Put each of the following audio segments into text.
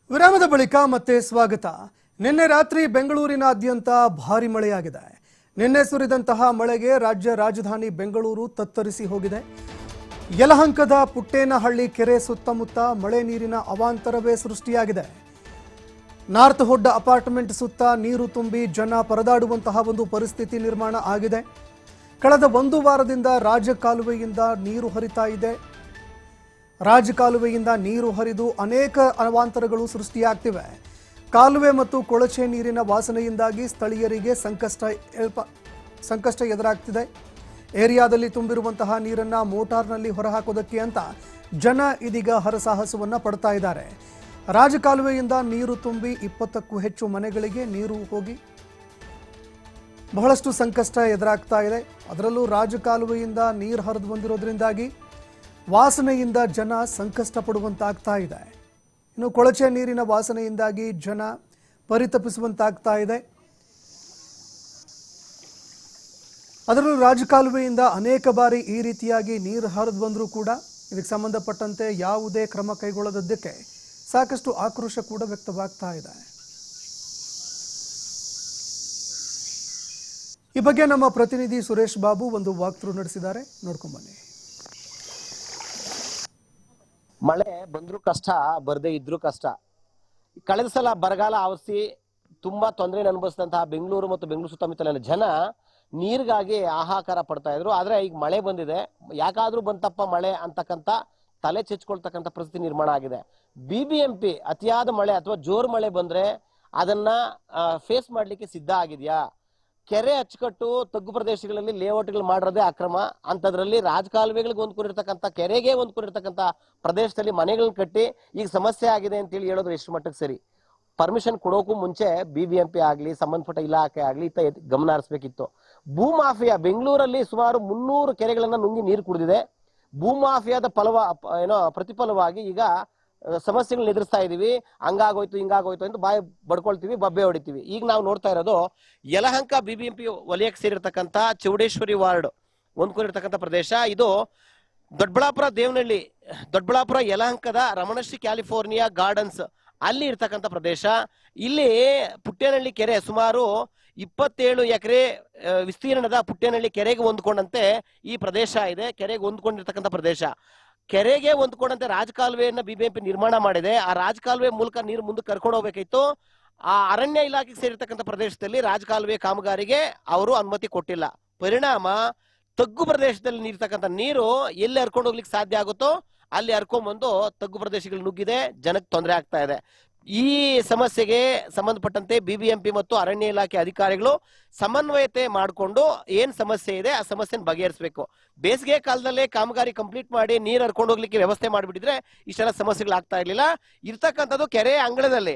ವಿರಾಮದ ಬಳಿಕ ಮತ್ತೆ ಸ್ವಾಗತ. ನಿನ್ನೆ ರಾತ್ರಿ ಬೆಂಗಳೂರಿನಾದ್ಯಂತ ಭಾರಿ ಮಳೆಯಾಗಿದೆ. ನಿನ್ನೆ ಸುರಿದಂತಹ ಮಳೆಗೆ ರಾಜ್ಯ ರಾಜಧಾನಿ ಬೆಂಗಳೂರು ತತ್ತರಿಸಿ ಹೋಗಿದೆ. ಯಲಹಂಕದ ಪುಟ್ಟೇನಹಳ್ಳಿ ಕೆರೆ ಸುತ್ತಮುತ್ತ ಮಳೆ ನೀರಿನ ಅವಾಂತರವೇ ಸೃಷ್ಟಿಯಾಗಿದೆ. ನಾರ್ತ್ ಹುಡ್ ಅಪಾರ್ಟ್ಮೆಂಟ್ ಸುತ್ತ ನೀರು ತುಂಬಿ ಜನ ಪರದಾಡುವಂತಹ ಒಂದು ಪರಿಸ್ಥಿತಿ ನಿರ್ಮಾಣ ಆಗಿದೆ. ಕಳೆದ ಒಂದು ವಾರದಿಂದ ರಾಜಕಾಲುವೆಯಿಂದ ನೀರು ಹರಿತಾ ಇದೆ. ರಾಜಕಾಲುವೆಯಿಂದ ನೀರು ಹರಿದು ಅನೇಕ ಅವಾಂತರಗಳು ಸೃಷ್ಟಿಯಾಗ್ತಿವೆ. ಕಾಲುವೆ ಮತ್ತು ಕೊಳಚೆ ನೀರಿನ ವಾಸನೆಯಿಂದಾಗಿ ಸ್ಥಳೀಯರಿಗೆ ಸಂಕಷ್ಟ ಎದುರಾಗ್ತಿದೆ. ಏರಿಯಾದಲ್ಲಿ ತುಂಬಿರುವಂತಹ ನೀರನ್ನು ಮೋಟಾರ್ನಲ್ಲಿ ಹೊರಹಾಕೋದಕ್ಕೆ ಅಂತ ಜನ ಇದೀಗ ಹರಸಾಹಸವನ್ನು ಪಡ್ತಾ ಇದ್ದಾರೆ. ರಾಜಕಾಲುವೆಯಿಂದ ನೀರು ತುಂಬಿ 20ಕ್ಕೂ ಹೆಚ್ಚು ಮನೆಗಳಿಗೆ ನೀರು ಹೋಗಿ ಬಹಳಷ್ಟು ಸಂಕಷ್ಟ ಎದುರಾಗ್ತಾ ಇದೆ. ಅದರಲ್ಲೂ ರಾಜಕಾಲುವೆಯಿಂದ ನೀರು ಹರಿದು ಬಂದಿರೋದ್ರಿಂದಾಗಿ ವಾಸನೆಯಿಂದ ಜನ ಸಂಕಷ್ಟ ಪಡುವಂತಾಗ್ತಾ ಇದೆ. ಇನ್ನು ಕೊಳಚೆ ನೀರಿನ ವಾಸನೆಯಿಂದಾಗಿ ಜನ ಪರಿತಪಿಸುವಂತಾಗ್ತಾ ಇದೆ. ಅದರಲ್ಲೂ ರಾಜಕಾಲುವೆಯಿಂದ ಅನೇಕ ಬಾರಿ ಈ ರೀತಿಯಾಗಿ ನೀರು ಹರಿದು ಬಂದರೂ ಕೂಡ ಇದಕ್ಕೆ ಸಂಬಂಧಪಟ್ಟಂತೆ ಯಾವುದೇ ಕ್ರಮ ಕೈಗೊಳ್ಳದಿದ್ದಕ್ಕೆ ಸಾಕಷ್ಟು ಆಕ್ರೋಶ ಕೂಡ ವ್ಯಕ್ತವಾಗ್ತಾ ಇದೆ. ಈ ಬಗ್ಗೆ ನಮ್ಮ ಪ್ರತಿನಿಧಿ ಸುರೇಶ್ ಬಾಬು ಒಂದು ವಾಕ್ ಥ್ರೂ ನಡೆಸಿದ್ದಾರೆ, ನೋಡ್ಕೊಂಡ್ ಬನ್ನಿ. ಮಳೆ ಬಂದ್ರು ಕಷ್ಟ, ಬರದೇ ಇದ್ರು ಕಷ್ಟ. ಕಳೆದ ಸಲ ಬರಗಾಲ ಆವರಿಸಿ ತುಂಬಾ ತೊಂದರೆ ಅನುಭವಿಸಿದಂತಹ ಬೆಂಗಳೂರು ಮತ್ತು ಬೆಂಗಳೂರು ಸುತ್ತಮುತ್ತಲಿನ ಜನ ನೀರಿಗಾಗಿ ಹಾಹಾಕಾರ ಪಡ್ತಾ ಇದ್ರು. ಆದ್ರೆ ಈಗ ಮಳೆ ಬಂದಿದೆ, ಯಾಕಾದ್ರೂ ಬಂತಪ್ಪ ಮಳೆ ಅಂತಕ್ಕಂತ ತಲೆ ಚೆಚ್ಕೊಳ್ತಕ್ಕಂಥ ಪರಿಸ್ಥಿತಿ ನಿರ್ಮಾಣ ಆಗಿದೆ. BBMP ಅತಿಯಾದ ಮಳೆ ಅಥವಾ ಜೋರು ಮಳೆ ಬಂದ್ರೆ ಅದನ್ನ ಫೇಸ್ ಮಾಡ್ಲಿಕ್ಕೆ ಸಿದ್ಧ ಆಗಿದ್ಯಾ? ಕೆರೆ ಅಚ್ಚುಕಟ್ಟು ತಗ್ಗು ಪ್ರದೇಶಗಳಲ್ಲಿ ಲೇಔಟ್ಗಳು ಮಾಡಿರೋದೇ ಅಕ್ರಮ. ಅಂತದ್ರಲ್ಲಿ ರಾಜಕಾಲುವೆಗಳಿಗೆ ಹೊಂದ್ಕೊಂಡಿರ್ತಕ್ಕಂಥ ಕೆರೆಗೆ ಹೊಂದ್ಕೊಂಡಿರ್ತಕ್ಕಂಥ ಪ್ರದೇಶದಲ್ಲಿ ಮನೆಗಳನ್ನ ಕಟ್ಟಿ ಈಗ ಸಮಸ್ಯೆ ಆಗಿದೆ ಅಂತೇಳಿ ಹೇಳೋದು ಎಷ್ಟು ಮಟ್ಟಕ್ಕೆ ಸರಿ? ಪರ್ಮಿಷನ್ ಕೊಡೋಕು ಮುಂಚೆ BBMP ಆಗ್ಲಿ ಸಂಬಂಧಪಟ್ಟ ಇಲಾಖೆ ಆಗ್ಲಿ ಇತ್ತ ಗಮನ ಹರಿಸಬೇಕಿತ್ತು. ಭೂಮಾಫಿಯಾ ಬೆಂಗಳೂರಲ್ಲಿ ಸುಮಾರು 300 ಕೆರೆಗಳನ್ನ ನುಂಗಿ ನೀರು ಕುಡಿದಿದೆ. ಭೂಮಾಫಿಯಾದ ಪ್ರತಿಫಲವಾಗಿ ಈಗ ಸಮಸ್ಯೆಗಳನ್ನ ಎದುರಿಸ್ತಾ ಇದೀವಿ. ಹಂಗಾಗೋಯ್ತು ಹಿಂಗಾಗೋಯ್ತು ಅಂತ ಬಾಯಿ ಬಡ್ಕೊಳ್ತೀವಿ, ಬಬ್ಬೆ ಹೊಡಿತೀವಿ. ಈಗ ನಾವು ನೋಡ್ತಾ ಇರೋದು ಯಲಹಂಕ BBMP ವಲಯಕ್ಕೆ ಸೇರಿರ್ತಕ್ಕಂಥ ಚೌಡೇಶ್ವರಿ ವಾರ್ಡ್ ಹೊಂದ್ಕೊಂಡಿರ್ತಕ್ಕಂಥ ಪ್ರದೇಶ. ಇದು ದೊಡ್ಡಬಳ್ಳಾಪುರ ದೇವನಹಳ್ಳಿ, ದೊಡ್ಡಬಳ್ಳಾಪುರ ಯಲಹಂಕದ ರಮಣಶ್ರೀ ಕ್ಯಾಲಿಫೋರ್ನಿಯಾ ಗಾರ್ಡನ್ಸ್ ಅಲ್ಲಿ ಇರ್ತಕ್ಕಂಥ ಪ್ರದೇಶ. ಇಲ್ಲಿ ಪುಟ್ಟೇನಹಳ್ಳಿ ಕೆರೆ ಸುಮಾರು 27 ಎಕರೆ ವಿಸ್ತೀರ್ಣದ ಪುಟ್ಟೇನಹಳ್ಳಿ ಕೆರೆಗೆ ಹೊಂದ್ಕೊಂಡಂತೆ ಈ ಪ್ರದೇಶ ಇದೆ. ಕೆರೆಗೆ ಹೊಂದ್ಕೊಂಡಿರ್ತಕ್ಕಂಥ ಪ್ರದೇಶ. ಕೆರೆಗೆ ಹೊಂದ್ಕೊಂಡಂತೆ ರಾಜಕಾಲುವೆಯನ್ನ BBMP ನಿರ್ಮಾಣ ಮಾಡಿದೆ. ಆ ರಾಜಕಾಲುವೆ ಮೂಲಕ ನೀರು ಮುಂದಕ್ಕೆ ಕರ್ಕೊಂಡು ಹೋಗ್ಬೇಕಿತ್ತು. ಆ ಅರಣ್ಯ ಇಲಾಖೆಗೆ ಸೇರಿರ್ತಕ್ಕಂಥ ಪ್ರದೇಶದಲ್ಲಿ ರಾಜಕಾಲುವೆ ಕಾಮಗಾರಿಗೆ ಅವರು ಅನುಮತಿ ಕೊಟ್ಟಿಲ್ಲ. ಪರಿಣಾಮ ತಗ್ಗು ಪ್ರದೇಶದಲ್ಲಿ ನೀರ್ತಕ್ಕಂಥ ನೀರು ಎಲ್ಲಿ ಹರ್ಕೊಂಡು ಹೋಗ್ಲಿಕ್ಕೆ ಸಾಧ್ಯ ಆಗುತ್ತೋ ಅಲ್ಲಿ ಹರ್ಕೊಂಡ್ಬಂದು ತಗ್ಗು ಪ್ರದೇಶಗಳು ನುಗ್ಗಿದೆ, ಜನಕ್ಕೆ ತೊಂದರೆ ಆಗ್ತಾ ಇದೆ. ಈ ಸಮಸ್ಯೆಗೆ ಸಂಬಂಧಪಟ್ಟಂತೆ BBMP ಮತ್ತು ಅರಣ್ಯ ಇಲಾಖೆ ಅಧಿಕಾರಿಗಳು ಸಮನ್ವಯತೆ ಮಾಡಿಕೊಂಡು ಏನ್ ಸಮಸ್ಯೆ ಇದೆ ಆ ಸಮಸ್ಯೆನ ಬಗೆಹರಿಸಬೇಕು. ಬೇಸಿಗೆ ಕಾಲದಲ್ಲೇ ಕಾಮಗಾರಿ ಕಂಪ್ಲೀಟ್ ಮಾಡಿ ನೀರು ಹರ್ಕೊಂಡು ಹೋಗ್ಲಿಕ್ಕೆ ವ್ಯವಸ್ಥೆ ಮಾಡಿಬಿಟ್ಟಿದ್ರೆ ಇಷ್ಟೆಲ್ಲ ಸಮಸ್ಯೆಗಳಾಗ್ತಾ ಇರ್ಲಿಲ್ಲ. ಇರ್ತಕ್ಕಂಥದ್ದು ಕೆರೆ ಅಂಗಳದಲ್ಲಿ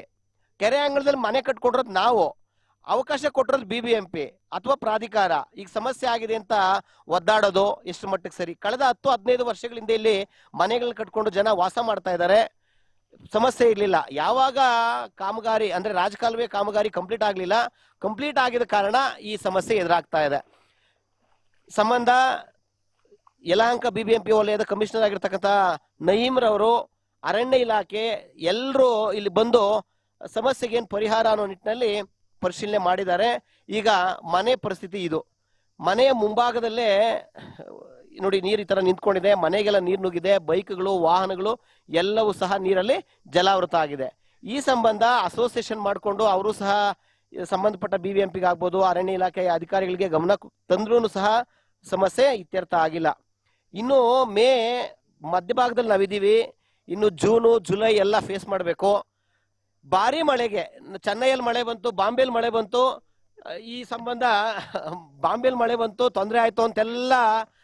ಮನೆ ಕಟ್ಕೊಂಡಿರೋದು ನಾವು, ಅವಕಾಶ ಕೊಟ್ಟಿರೋದು BBMP ಅಥವಾ ಪ್ರಾಧಿಕಾರ. ಈಗ ಸಮಸ್ಯೆ ಆಗಿದೆ ಅಂತ ಒದ್ದಾಡೋದು ಎಷ್ಟು ಮಟ್ಟಕ್ಕೆ ಸರಿ? ಕಳೆದ 10-15 ವರ್ಷಗಳಿಂದ ಇಲ್ಲಿ ಮನೆಗಳನ್ನ ಕಟ್ಕೊಂಡು ಜನ ವಾಸ ಮಾಡ್ತಾ ಇದ್ದಾರೆ, ಸಮಸ್ಯೆ ಇರ್ಲಿಲ್ಲ. ಯಾವಾಗ ಕಾಮಗಾರಿ ಅಂದ್ರೆ ರಾಜಕಾಲುವೆ ಕಾಮಗಾರಿ ಕಂಪ್ಲೀಟ್ ಆಗ್ಲಿಲ್ಲ, ಕಂಪ್ಲೀಟ್ ಆಗಿದ ಕಾರಣ ಈ ಸಮಸ್ಯೆ ಎದುರಾಗ್ತಾ ಇದೆ. ಸಂಬಂಧ ಯಲಹಂಕ BBMP ವಲಯದ ಕಮಿಷನರ್ ಆಗಿರ್ತಕ್ಕಂಥ ನಯೀಮ್ರವರು, ಅರಣ್ಯ ಇಲಾಖೆ ಎಲ್ಲರೂ ಇಲ್ಲಿ ಬಂದು ಸಮಸ್ಯೆಗೆ ಏನ್ ಪರಿಹಾರ ಅನ್ನೋ ನಿಟ್ಟಿನಲ್ಲಿ ಪರಿಶೀಲನೆ ಮಾಡಿದ್ದಾರೆ. ಈಗ ಮನೆ ಪರಿಸ್ಥಿತಿ ಇದು. ಮನೆಯ ಮುಂಭಾಗದಲ್ಲೇ ನೋಡಿ ನೀರು ಈ ತರ ನಿಂತ್ಕೊಂಡಿದೆ, ಮನೆಗೆಲ್ಲ ನೀರು ನುಗ್ಗಿದೆ, ಬೈಕ್ಗಳು ವಾಹನಗಳು ಎಲ್ಲವೂ ಸಹ ನೀರಲ್ಲಿ ಜಲಾವೃತ ಆಗಿದೆ. ಈ ಸಂಬಂಧ ಅಸೋಸಿಯೇಷನ್ ಮಾಡಿಕೊಂಡು ಅವರು ಸಹ ಸಂಬಂಧಪಟ್ಟ BBMPಗೆ ಆಗ್ಬೋದು ಅರಣ್ಯ ಇಲಾಖೆಯ ಅಧಿಕಾರಿಗಳಿಗೆ ಗಮನ ತಂದ್ರೂ ಸಹ ಸಮಸ್ಯೆ ಇತ್ಯರ್ಥ ಆಗಿಲ್ಲ. ಇನ್ನು ಮೇ ಮಧ್ಯಭಾಗದಲ್ಲಿ ನಾವಿದ್ದೀವಿ, ಇನ್ನು ಜೂನು ಜುಲೈ ಎಲ್ಲ ಫೇಸ್ ಮಾಡಬೇಕು. ಭಾರಿ ಮಳೆಗೆ ಚೆನ್ನೈಯಲ್ಲಿ ಮಳೆ ಬಂತು, ಬಾಂಬೆಯಲ್ಲಿ ಮಳೆ ಬಂತು. ಈ ಸಂಬಂಧ ಬಾಂಬೆಯಲ್ಲಿ ಮಳೆ ಬಂತು, ತೊಂದರೆ ಆಯ್ತು ಅಂತೆಲ್ಲ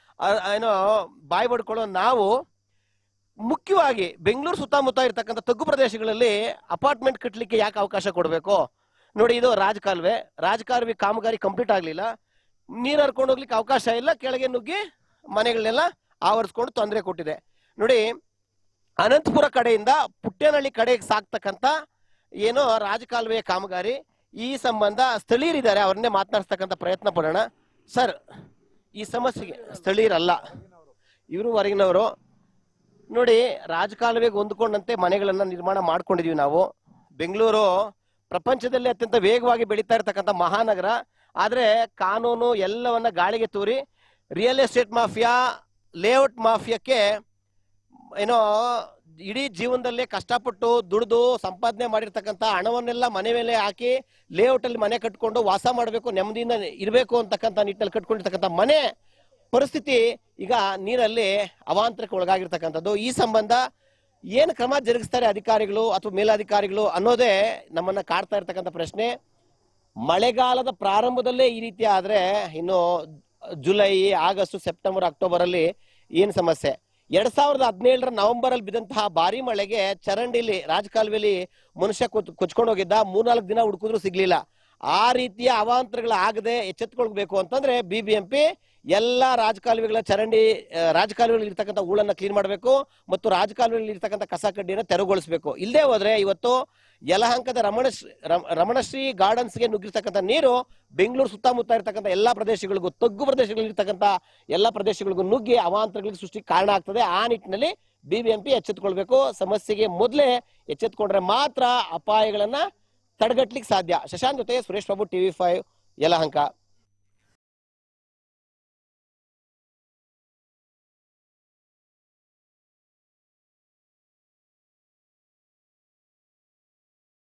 ಬಾಯಿ ಬಡ್ಕೊಳ್ಳೋ ನಾವು ಮುಖ್ಯವಾಗಿ ಬೆಂಗಳೂರು ಸುತ್ತಮುತ್ತ ಇರ್ತಕ್ಕಂಥ ತಗ್ಗು ಪ್ರದೇಶಗಳಲ್ಲಿ ಅಪಾರ್ಟ್ಮೆಂಟ್ ಕಟ್ಟಲಿಕ್ಕೆ ಯಾಕೆ ಅವಕಾಶ ಕೊಡಬೇಕು? ನೋಡಿ, ಇದು ರಾಜಕಾಲುವೆ ಕಾಮಗಾರಿ ಕಂಪ್ಲೀಟ್ ಆಗ್ಲಿಲ್ಲ, ನೀರು ಹರ್ಕೊಂಡು ಹೋಗ್ಲಿಕ್ಕೆ ಅವಕಾಶ ಇಲ್ಲ, ಕೆಳಗೆ ನುಗ್ಗಿ ಮನೆಗಳನ್ನೆಲ್ಲ ಆವರಿಸ್ಕೊಂಡು ತೊಂದರೆ ಕೊಟ್ಟಿದೆ. ನೋಡಿ, ಅನಂತಪುರ ಕಡೆಯಿಂದ ಪುಟ್ಟೇನಹಳ್ಳಿ ಕಡೆಗೆ ಸಾಕ್ತಕ್ಕಂಥ ಏನೋ ರಾಜಕಾಲುವೆ ಕಾಮಗಾರಿ. ಈ ಸಂಬಂಧ ಸ್ಥಳೀಯರಿದ್ದಾರೆ, ಅವ್ರನ್ನೇ ಮಾತನಾಡಿಸ್ತಕ್ಕಂಥ ಪ್ರಯತ್ನ ಪಡೋಣ. ಸರ್, ಈ ಸಮಸ್ಯೆಗೆ ಸ್ಥಳೀಯರಲ್ಲ, ಇವರು ಹೊರಗಿನವರು. ನೋಡಿ, ರಾಜಕಾಲುವೆಗೆ ಹೊಂದ್ಕೊಂಡಂತೆ ಮನೆಗಳನ್ನ ನಿರ್ಮಾಣ ಮಾಡ್ಕೊಂಡಿದೀವಿ ನಾವು. ಬೆಂಗಳೂರು ಪ್ರಪಂಚದಲ್ಲಿ ಅತ್ಯಂತ ವೇಗವಾಗಿ ಬೆಳೀತಾ ಇರತಕ್ಕಂಥ ಮಹಾನಗರ. ಆದ್ರೆ ಕಾನೂನು ಎಲ್ಲವನ್ನ ಗಾಳಿಗೆ ತೂರಿ ರಿಯಲ್ ಎಸ್ಟೇಟ್ ಮಾಫಿಯಾ, ಲೇಔಟ್ ಮಾಫಿಯಾಕ್ಕೆ ಏನೋ ಇಡೀ ಜೀವನದಲ್ಲಿ ಕಷ್ಟಪಟ್ಟು ದುಡಿದು ಸಂಪಾದನೆ ಮಾಡಿರ್ತಕ್ಕಂಥ ಹಣವನ್ನೆಲ್ಲ ಮನೆ ಮೇಲೆ ಹಾಕಿ ಲೇಔಟ್ ಅಲ್ಲಿ ಮನೆ ಕಟ್ಕೊಂಡು ವಾಸ ಮಾಡಬೇಕು, ನೆಮ್ಮದಿಯಿಂದ ಇರಬೇಕು ಅಂತಕ್ಕಂಥ ನಿಟ್ಟಿನಲ್ಲಿ ಕಟ್ಕೊಂಡಿರ್ತಕ್ಕಂಥ ಮನೆ ಪರಿಸ್ಥಿತಿ ಈಗ ನೀರಲ್ಲಿ ಅವಾಂತರಕ್ಕೆ ಒಳಗಾಗಿರ್ತಕ್ಕಂಥದ್ದು. ಈ ಸಂಬಂಧ ಏನು ಕ್ರಮ ಜರುಗಿಸ್ತಾರೆ ಅಧಿಕಾರಿಗಳು ಅಥವಾ ಮೇಲಾಧಿಕಾರಿಗಳು ಅನ್ನೋದೇ ನಮ್ಮನ್ನ ಕಾಡ್ತಾ ಇರ್ತಕ್ಕಂಥ ಪ್ರಶ್ನೆ. ಮಳೆಗಾಲದ ಪ್ರಾರಂಭದಲ್ಲೇ ಈ ರೀತಿ ಆದ್ರೆ ಇನ್ನು ಜುಲೈ, ಆಗಸ್ಟ್, ಸೆಪ್ಟೆಂಬರ್, ಅಕ್ಟೋಬರ್ ಅಲ್ಲಿ ಏನ್ ಸಮಸ್ಯೆ? 2017 ನವೆಂಬರ್ ಅಲ್ಲಿ ಬಿದ್ದಂತಹ ಭಾರಿ ಮಳೆಗೆ ಚರಂಡಿಲಿ ರಾಜಕಾಲುವೆಲಿ ಮನುಷ್ಯ ಕೊಚ್ಕೊಂಡು ಹೋಗಿದ್ದ, 3-4 ದಿನ ಹುಡುಕಿದ್ರು ಸಿಗ್ಲಿಲ್ಲ. ಆ ರೀತಿಯ ಅವಾಂತರಗಳು ಆಗದೆ ಎಚ್ಚೆತ್ಕೊಳ್ಬೇಕು ಅಂತಂದ್ರೆ BBMP ಎಲ್ಲಾ ರಾಜಕಾಲುವೆಗಳ ರಾಜಕಾಲುವೆಗಳಲ್ಲಿ ಇರ್ತಕ್ಕಂಥ ಹೂಳನ್ನ ಕ್ಲೀನ್ ಮಾಡಬೇಕು ಮತ್ತು ರಾಜಕಾಲುವೆಗಳಲ್ಲಿ ಇರ್ತಕ್ಕಂಥ ಕಸ ಕಡ್ಡಿಯನ್ನು ತೆರವುಗೊಳಿಸಬೇಕು. ಇಲ್ಲದೆ ಹೋದ್ರೆ ಇವತ್ತು ಯಲಹಂಕದ ರಮಣಶ್ರೀ ಗಾರ್ಡನ್ಸ್ಗೆ ನುಗ್ಗಿರ್ತಕ್ಕಂಥ ನೀರು ಬೆಂಗಳೂರು ಸುತ್ತಮುತ್ತ ಇರ್ತಕ್ಕಂಥ ಎಲ್ಲಾ ಪ್ರದೇಶಗಳಿಗೂ, ತಗ್ಗು ಪ್ರದೇಶಗಳಿರ್ತಕ್ಕಂಥ ಎಲ್ಲಾ ಪ್ರದೇಶಗಳಿಗೂ ನುಗ್ಗಿ ಅವಾಂತರಗಳಿಗೆ ಸೃಷ್ಟಿ ಕಾರಣ ಆಗ್ತದೆ. ಆ ನಿಟ್ಟಿನಲ್ಲಿ BBMP ಎಚ್ಚೆತ್ಕೊಳ್ಬೇಕು. ಸಮಸ್ಯೆಗೆ ಮೊದಲೇ ಎಚ್ಚೆತ್ಕೊಂಡ್ರೆ ಮಾತ್ರ ಅಪಾಯಗಳನ್ನ ತಡೆಗಟ್ಟಲಿಕ್ಕೆ ಸಾಧ್ಯ. ಶಶಾಂಕ್ ಜೊತೆ ಸುರೇಶ್ ಬಾಬು, TV5 ಯಲಹಂಕ.